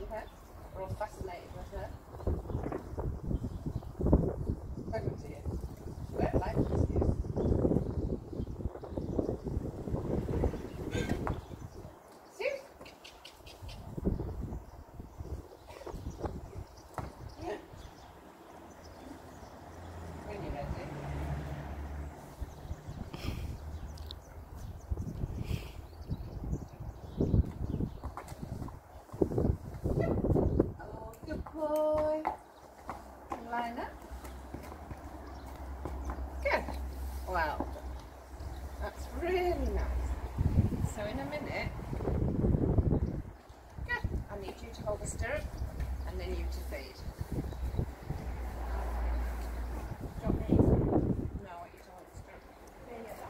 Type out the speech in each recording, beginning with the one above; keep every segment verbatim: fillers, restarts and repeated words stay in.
her. We're all fascinated with her. Welcome to you. She won't like this, Zeus. Zeus? Yeah. When you're ready. Oh, good boy. Line up. Good. Well, that's really nice. So in a minute, good. I need you to hold the stirrup and then you to feed. Do you want me? No, I want you to hold the stirrup. There you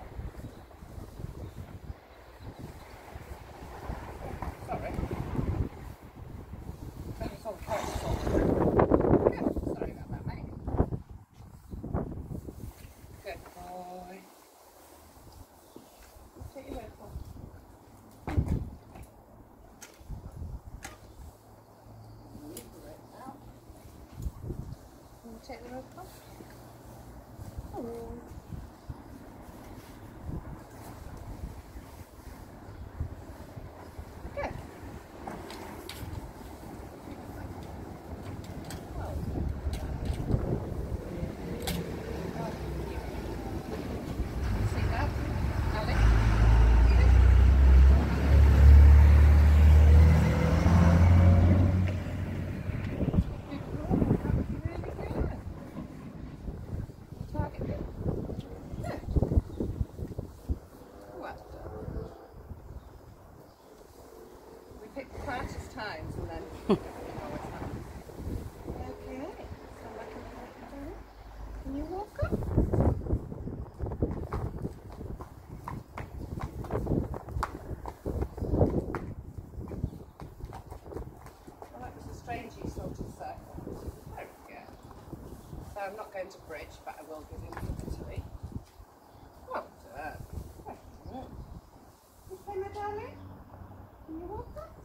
go. Sorry. That was all careful. Good. Sorry about that, mate. Good boy. Take your rope off. Leave the rope out. Can you take the rope off? Oh. Good. Well done. See that, Alex? We pick the quietest times and then you know what's happening. Okay, come back and walk down. Can you walk up? Well, that was a strange sort of circle. Very good. So I'm not going to bridge, but I will give him liberty. Well done. Well done. Okay, my darling? Can you walk up?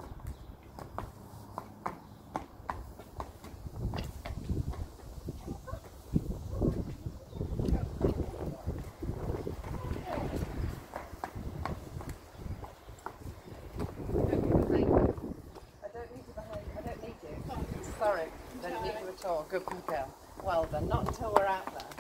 Sorry, don't need you at all. Good girl. Well done. Not until we're out there.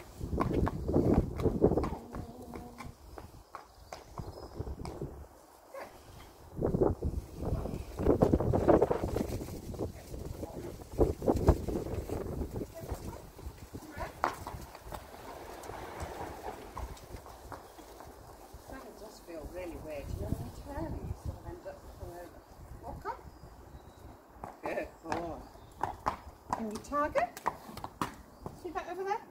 That does feel really weird. You know, when you turn, you sort of end up falling over. Walk on. Good boy. Can you target? See that over there?